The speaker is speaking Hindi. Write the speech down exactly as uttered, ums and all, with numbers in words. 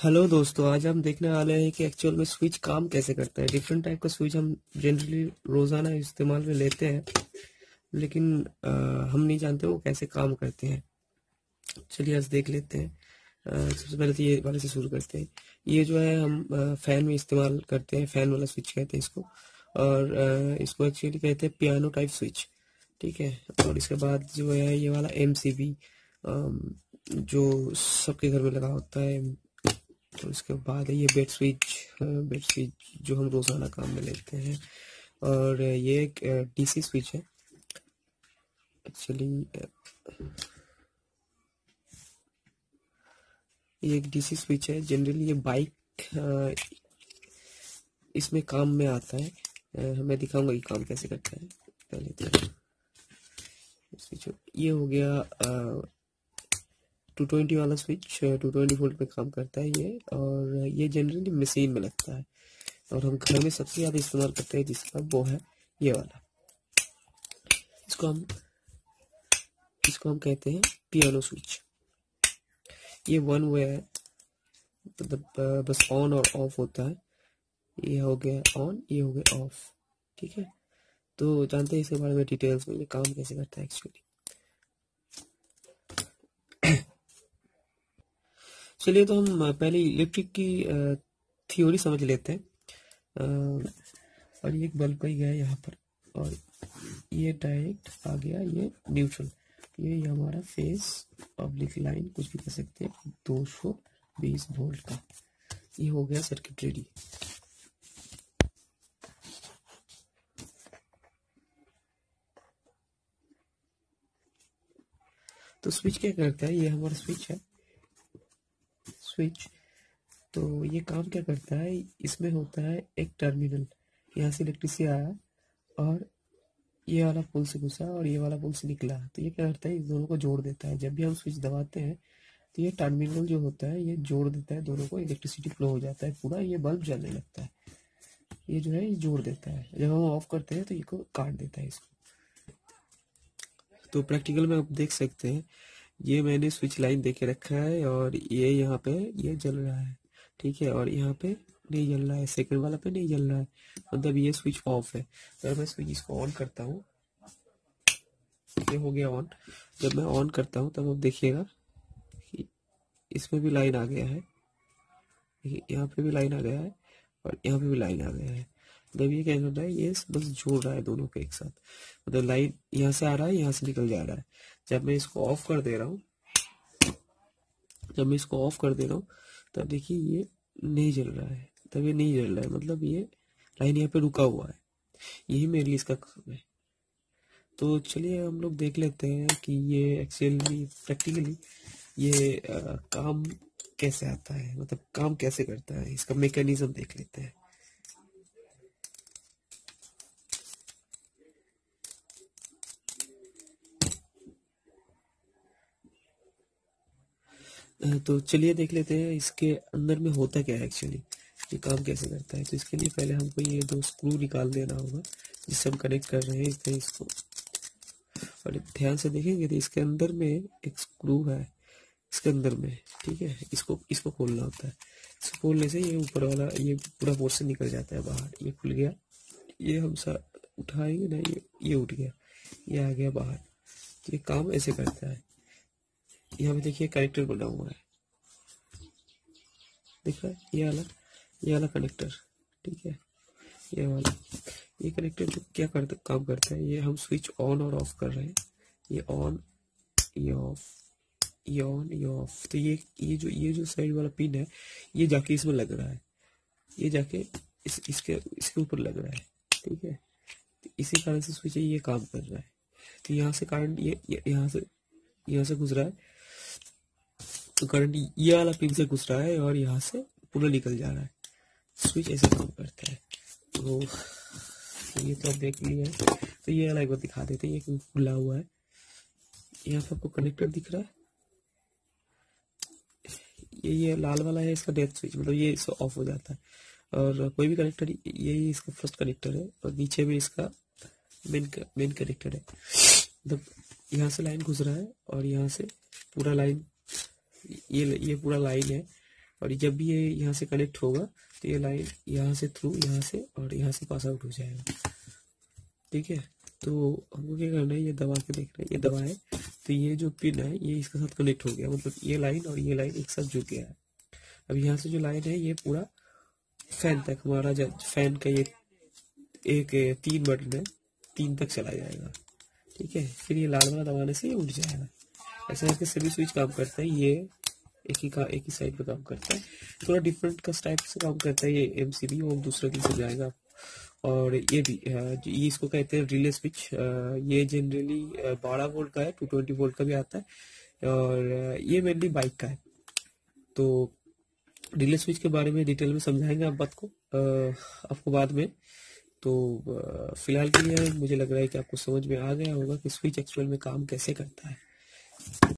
हेलो दोस्तों, आज हम देखने वाले हैं कि एक्चुअल में स्विच काम कैसे करता है। डिफरेंट टाइप का स्विच हम जनरली रोजाना इस्तेमाल में लेते हैं, लेकिन अ, हम नहीं जानते वो कैसे काम करते हैं। चलिए आज देख लेते हैं। अ, सबसे पहले तो ये वाले से शुरू करते हैं। ये जो है हम अ, फैन में इस्तेमाल करते हैं, फैन वाला स्विच कहते हैं इसको। और अ, इसको एक्चुअली कहते हैं पियानो टाइप स्विच। ठीक है। और इसके बाद जो है ये वाला एम सी बी जो सबके घर में लगा होता है। तो इसके बाद है ये बेड स्विच। बेड स्विच जो हम रोजाना काम में लेते हैं। और ये एक डीसी स्विच है एक्चुअली। ये एक डीसी स्विच है। जनरली ये बाइक इसमें काम में आता है। अ, मैं दिखाऊंगा ये काम कैसे करता है। पहले तो स्विच ये हो गया टू ट्वेंटी वाला स्विच। टू ट्वेंटी वोल्ट पे काम करता है ये। और ये जनरली मशीन में लगता है, और हम घर में सबसे ज्यादा इस्तेमाल करते हैं जिसका वो है ये वाला। इसको हम इसको हम कहते हैं पियानो स्विच। ये वन वे है, मतलब बस ऑन और ऑफ होता है। ये हो गया ऑन, ये हो गया ऑफ। ठीक है। तो जानते हैं इसके बारे में डिटेल्स में, ये काम कैसे करता है एक्चुअली। चलिए तो हम पहले इलेक्ट्रिक की थ्योरी समझ लेते हैं। अ, और ये एक बल्ब का ही गया यहाँ पर, और ये डायरेक्ट आ गया ये न्यूट्रल। ये हमारा फेस पब्लिक लाइन कुछ भी कह सकते हैं, दो सौ बीस वोल्ट का। ये हो गया सर्किट रेडी। तो स्विच क्या करता है, ये हमारा स्विच है। स्विच तो ये काम क्या करता है, इसमें होता है एक टर्मिनल, यहाँ से इलेक्ट्रिसिटी आया और ये वाला पोल से घुसा और ये वाला पोल से निकला। तो ये क्या करता है, इन दोनों को जोड़ देता है। जब भी हम स्विच दबाते हैं तो ये टर्मिनल जो होता है ये जोड़ देता है दोनों को, इलेक्ट्रिसिटी फ्लो हो जाता है पूरा, ये बल्ब जलने लगता है। ये जो है ये जोड़ देता है। जब हम ऑफ करते हैं तो ये को काट देता है इसको। तो प्रैक्टिकल में आप देख सकते हैं, ये मैंने स्विच लाइन देके रखा है और ये यहाँ पे ये जल रहा है। ठीक है। और यहाँ पे नहीं जल रहा है, सेकंड वाला पे नहीं जल रहा है, मतलब ये स्विच ऑफ है। अगर मैं स्विच इसको ऑन करता हूँ, ये हो गया ऑन। जब मैं ऑन करता हूँ तब आप देखिएगा कि इसमें भी लाइन आ गया है, यहाँ पे भी लाइन आ गया है और यहाँ पे भी लाइन आ गया है। मतलब ये क्या कर रहा है, ये बस जोड़ रहा है दोनों को एक साथ। मतलब लाइन यहाँ से आ रहा है, यहाँ से निकल जा रहा है। जब मैं इसको ऑफ कर दे रहा हूँ जब मैं इसको ऑफ कर दे रहा हूँ तब देखिए ये नहीं जल रहा है। तब ये नहीं जल रहा है, मतलब ये लाइन यहाँ पे रुका हुआ है। यही मेरे लिए इसका काम है। तो चलिए हम लोग देख लेते हैं कि ये एक्चुअली प्रैक्टिकली ये आ, काम कैसे आता है, मतलब काम कैसे करता है, इसका मैकेनिज्म देख लेते हैं। अ, तो चलिए देख लेते हैं इसके अंदर में होता क्या है एक्चुअली, ये काम कैसे करता है। तो इसके लिए पहले हमको ये दो स्क्रू निकाल देना होगा जिससे हम कनेक्ट कर रहे हैं तो इसको। और ध्यान से देखेंगे तो इसके अंदर में एक स्क्रू है, इसके अंदर में। ठीक है। इसको इसको खोलना होता है। इसको खोलने से ये ऊपर वाला ये पूरा पोर्शन निकल जाता है बाहर। ये खुल गया, ये हम सा उठाएंगे ना, ये ये उठ गया, ये आ गया बाहर। तो ये काम ऐसे करता है। यहाँ पे देखिए कनेक्टर बना हुआ है, दिख रहा है, ये वाला ये वाला कनेक्टर। ठीक है। ये वाला ये कनेक्टर जो क्या करता काम करता है, ये हम स्विच ऑन और ऑफ कर रहे हैं। ये ऑन, ये ऑफ, ये ऑन, ये ऑफ। तो ये ये जो ये जो साइड वाला पिन है ये जाके इसमें लग रहा है, ये जाके इस इसके इसके ऊपर लग रहा है। ठीक है। तो इसी कारण से स्विच ये काम कर रहा है। तो यहाँ से करंट ये ये- यहाँ से यहाँ से गुजरा है, तो करंट ये वाला पिन से घुस रहा है और यहाँ से पूरा निकल जा रहा है। स्विच ऐसे काम करता है। तो ये तो आप देख लिया है। तो ये वाला एक बार दिखा देते हैं, ये खुला हुआ है। यहाँ पे आपको कनेक्टर दिख रहा है, ये ये लाल वाला है इसका डेथ स्विच, मतलब ये इसको ऑफ हो जाता है। और कोई भी कनेक्टर, यही इसका फर्स्ट कनेक्टर है और नीचे में इसका मेन मेन कनेक्टर है। मतलब यहाँ से लाइन घुस रहा है और यहाँ से पूरा लाइन, ये ये पूरा लाइन है और जब भी ये यहाँ से कनेक्ट होगा तो ये लाइन यहाँ से थ्रू, यहाँ से और यहाँ से पास आउट हो जाएगा। ठीक है, तो हमको क्या करना है, ये दबा के देखना है, ये दबा है तो ये जो पिन है ये इसके साथ कनेक्ट हो गया, मतलब ये लाइन और ये लाइन एक साथ जुड़ गया है। अब यहाँ से जो लाइन है ये पूरा फैन तक, हमारा जब फैन का ये एक तीन बटन है, तीन तक चला जाएगा। ठीक है, फिर ये लाल वाला दबाने से ये उठ जाएगा। ऐसा करके सभी स्विच काम करता है। ये एक ही का एक ही साइड पे काम करता है, थोड़ा डिफरेंट का टाइप से काम करता है ये एमसीबी, वो दूसरे दिन समझाएगा। और ये भी ये इसको कहते हैं रिले स्विच। ये जनरली बारह वोल्ट का है, टू ट्वेंटी वोल्ट का भी आता है, और ये मेनली बाइक का है। तो रिले स्विच के बारे में डिटेल में समझाएंगे आप बात को आपको बाद में। तो फिलहाल के लिए मुझे लग रहा है कि आपको समझ में आ गया होगा कि स्विच एक्चुअल में काम कैसे करता है।